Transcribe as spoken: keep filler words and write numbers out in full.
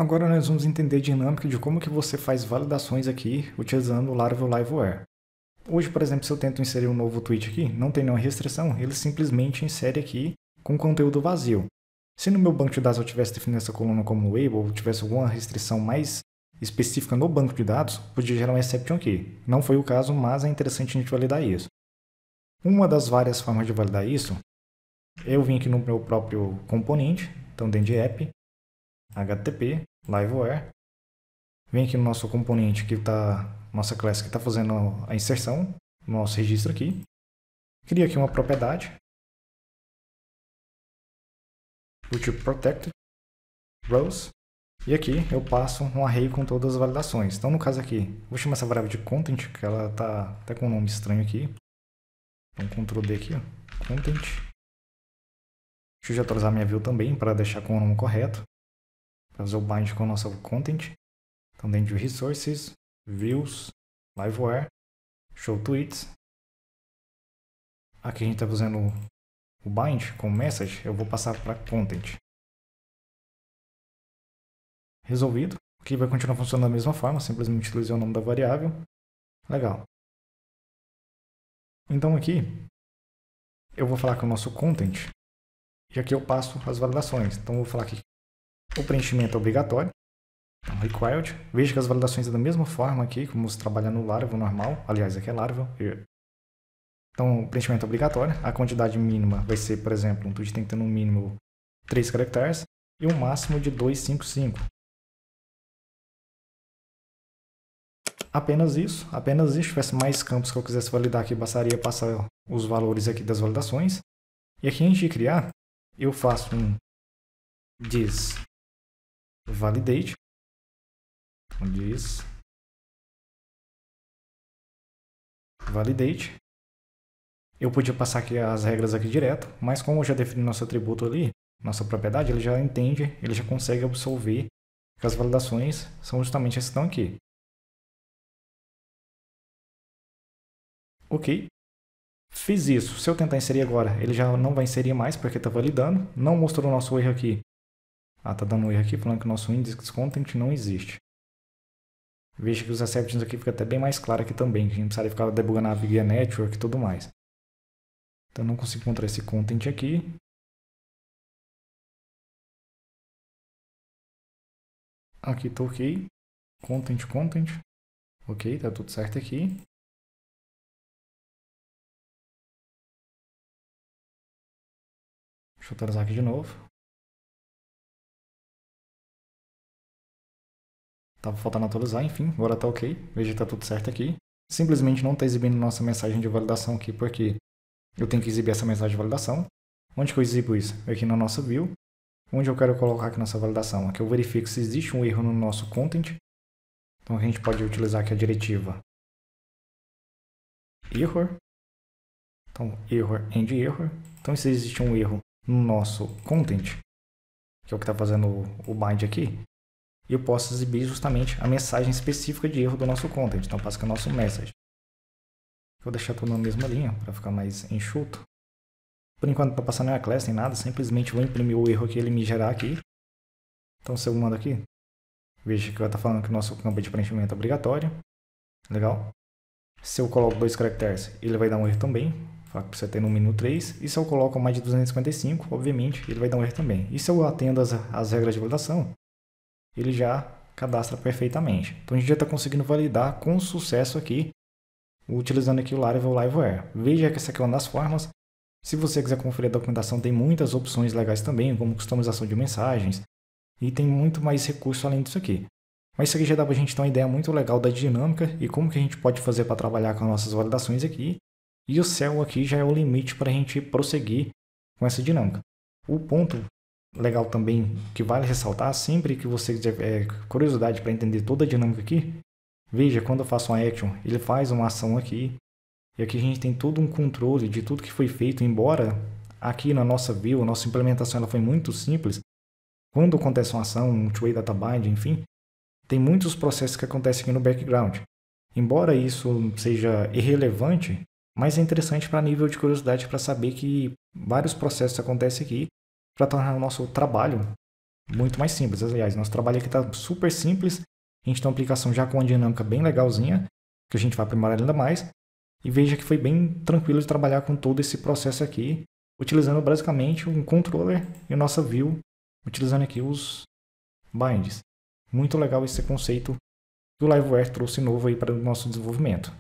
Agora nós vamos entender a dinâmica de como que você faz validações aqui utilizando o Laravel Liveware. Hoje, por exemplo, se eu tento inserir um novo tweet aqui, não tem nenhuma restrição, ele simplesmente insere aqui com conteúdo vazio. Se no meu banco de dados eu tivesse definido essa coluna como label, ou tivesse alguma restrição mais específica no banco de dados, podia gerar um exception aqui. Não foi o caso, mas é interessante a gente validar isso. Uma das várias formas de validar isso, eu vim aqui no meu próprio componente, então dentro de app, H T T P, Liveware, vem aqui no nosso componente que está, nossa classe que está fazendo a inserção, no nosso registro aqui, cria aqui uma propriedade, do tipo protected, rows, e aqui eu passo um array com todas as validações. Então no caso aqui, vou chamar essa variável de content, que ela está até com um nome estranho aqui, então control D aqui, ó, content. Deixa eu já atualizar minha view também para deixar com o nome correto. Fazer o bind com o nosso content. Então dentro de resources, views, liveware, show tweets. Aqui a gente está fazendo o bind com message, eu vou passar para content. Resolvido. Aqui vai continuar funcionando da mesma forma, simplesmente utilizei o nome da variável. Legal. Então aqui eu vou falar com o nosso content e aqui eu passo as validações. Então eu vou falar aqui o preenchimento é obrigatório, então, required. Veja que as validações são da mesma forma aqui, como se trabalha no Laravel normal. Aliás, aqui é Laravel. Então, o preenchimento é obrigatório. A quantidade mínima vai ser, por exemplo, um tweet tem que ter no mínimo três caracteres e um máximo de duzentos e cinquenta e cinco. Apenas isso. Apenas isso. Se tivesse mais campos que eu quisesse validar aqui, bastaria passar os valores aqui das validações. E aqui, antes de criar, eu faço um this validate, diz validate. Eu podia passar aqui as regras aqui direto, mas como eu já defini nosso atributo ali, nossa propriedade, ele já entende, ele já consegue absorver que as validações são justamente essas que estão aqui. Ok, fiz isso. Se eu tentar inserir agora, ele já não vai inserir mais porque está validando. Não mostrou o nosso erro aqui. Ah, tá dando um erro aqui falando que o nosso index content não existe. Veja que os exceptions aqui ficam até bem mais claro aqui também, que a gente precisaria ficar debugando a via network e tudo mais. Então não consigo encontrar esse content aqui. Aqui tá ok. Content, content. Ok, tá tudo certo aqui. Deixa eu atualizar aqui de novo. Tava faltando atualizar, enfim, agora tá ok. Veja que tá tudo certo aqui. Simplesmente não tá exibindo nossa mensagem de validação aqui, porque eu tenho que exibir essa mensagem de validação. Onde que eu exibo isso? Aqui na nossa view. Onde eu quero colocar aqui nossa validação? Aqui eu verifico se existe um erro no nosso content. Então a gente pode utilizar aqui a diretiva error. Então, error and error. Então se existe um erro no nosso content, que é o que está fazendo o bind aqui, e eu posso exibir justamente a mensagem específica de erro do nosso content. Então, passa aqui o nosso message. Vou deixar tudo na mesma linha para ficar mais enxuto. Por enquanto, não está passando nenhuma classe nem nada. Simplesmente vou imprimir o erro que ele me gerar aqui. Então, se eu mando aqui, veja que vai estar falando que o nosso campo de preenchimento é obrigatório. Legal. Se eu coloco dois caracteres, ele vai dar um erro também. Fala que precisa ter no mínimo três. E se eu coloco mais de duzentos e cinquenta e cinco, obviamente, ele vai dar um erro também. E se eu atendo as, as regras de validação, ele já cadastra perfeitamente. Então a gente já está conseguindo validar com sucesso aqui, utilizando aqui o Laravel Liveware. Veja que essa aqui é uma das formas. Se você quiser conferir a documentação, tem muitas opções legais também, como customização de mensagens, e tem muito mais recurso além disso aqui. Mas isso aqui já dá para a gente ter uma ideia muito legal da dinâmica e como que a gente pode fazer para trabalhar com nossas validações aqui. E o céu aqui já é o limite para a gente prosseguir com essa dinâmica. O ponto legal também que vale ressaltar, sempre que você tiver curiosidade para entender toda a dinâmica aqui, veja quando eu faço uma action, ele faz uma ação aqui, e aqui a gente tem todo um controle de tudo que foi feito, embora aqui na nossa view, a nossa implementação ela foi muito simples, quando acontece uma ação, um two-way data bind, enfim, tem muitos processos que acontecem aqui no background. Embora isso seja irrelevante, mas é interessante para nível de curiosidade para saber que vários processos acontecem aqui, para tornar o nosso trabalho muito mais simples. Aliás, nosso trabalho aqui está super simples. A gente tem uma aplicação já com uma dinâmica bem legalzinha, que a gente vai aprimorar ainda mais. E veja que foi bem tranquilo de trabalhar com todo esse processo aqui, utilizando basicamente um controller e a nossa view, utilizando aqui os binds. Muito legal esse conceito que o Liveware trouxe novo aí para o nosso desenvolvimento.